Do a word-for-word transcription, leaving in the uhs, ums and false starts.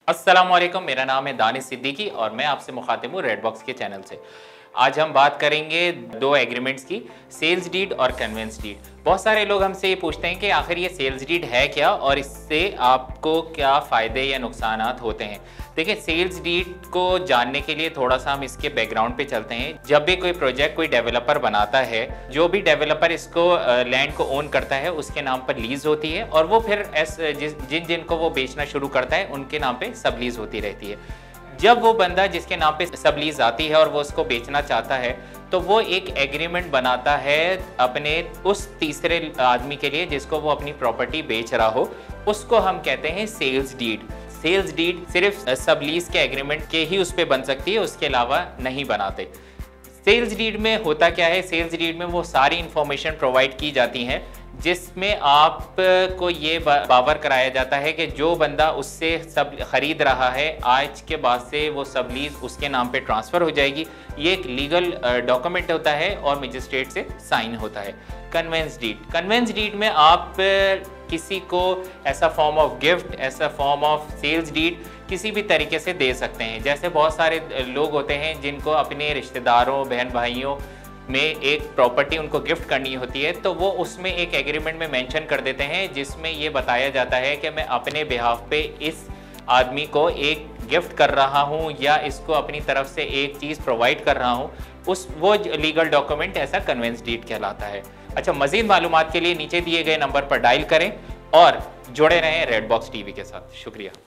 अस्सलाम वालेकुम, मेरा नाम है दानिश सिद्दीकी और मैं आपसे मुखातिब हूँ रेड बॉक्स के चैनल से। आज हम बात करेंगे दो एग्रीमेंट्स की, सेल्स डीड और कन्वेंस डीड। बहुत सारे लोग हमसे ये पूछते हैं कि आखिर ये सेल्स डीड है क्या और इससे आपको क्या फ़ायदे या नुकसानात होते हैं। देखिए, सेल्स डीड को जानने के लिए थोड़ा सा हम इसके बैकग्राउंड पे चलते हैं। जब भी कोई प्रोजेक्ट कोई डेवलपर बनाता है, जो भी डेवलपर इसको लैंड को ओन करता है उसके नाम पर लीज़ होती है और वो फिर एस जिन जिन को वो बेचना शुरू करता है उनके नाम पे सब लीज़ होती रहती है। जब वो बंदा जिसके नाम पे सब लीज आती है और वो उसको बेचना चाहता है तो वो एक एग्रीमेंट बनाता है अपने उस तीसरे आदमी के लिए जिसको वो अपनी प्रॉपर्टी बेच रहा हो। उसको हम कहते हैं सेल्स डीड। सेल्स डीड सिर्फ सब लीज के एग्रीमेंट के ही उस पर बन सकती है, उसके अलावा नहीं बनाते। सेल्स डीड में होता क्या है? सेल्स डीड में वो सारी इंफॉर्मेशन प्रोवाइड की जाती हैं जिसमें आपको ये बावर कराया जाता है कि जो बंदा उससे सब ख़रीद रहा है आज के बाद से वो सब लीज उसके नाम पे ट्रांसफ़र हो जाएगी। ये एक लीगल डॉक्यूमेंट होता है और मजिस्ट्रेट से साइन होता है। कन्वेंस डीड कन्वेंस डीड में आप किसी को ऐसा फॉर्म ऑफ गिफ्ट, ऐसा फॉर्म ऑफ सेल्स डीड किसी भी तरीके से दे सकते हैं। जैसे बहुत सारे लोग होते हैं जिनको अपने रिश्तेदारों, बहन भाइयों में एक प्रॉपर्टी उनको गिफ्ट करनी होती है, तो वो उसमें एक एग्रीमेंट में मेंशन कर देते हैं जिसमें ये बताया जाता है कि मैं अपने बिहाफ पे इस आदमी को एक गिफ्ट कर रहा हूँ या इसको अपनी तरफ से एक चीज़ प्रोवाइड कर रहा हूँ। उस वो लीगल डॉक्यूमेंट ऐसा कन्वेंस डीड कहलाता है। अच्छा, मज़ीद मालूमात के लिए नीचे दिए गए नंबर पर डायल करें और जुड़े रहें रेड बॉक्स टीवी के साथ। शुक्रिया।